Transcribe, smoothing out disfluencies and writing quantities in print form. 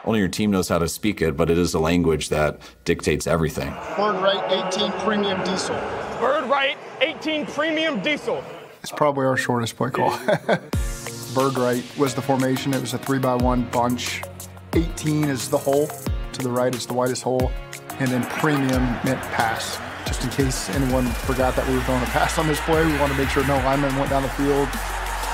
Only your team knows how to speak it, but it is a language that dictates everything. Bird right 18 premium diesel. Bird right 18 premium diesel. It's probably our shortest play call. Bird right was the formation. It was a 3x1 bunch. 18 is the hole. To the right is the widest hole. And then premium meant pass. Just in case anyone forgot that we were throwing a pass on this play, we want to make sure no lineman went down the field.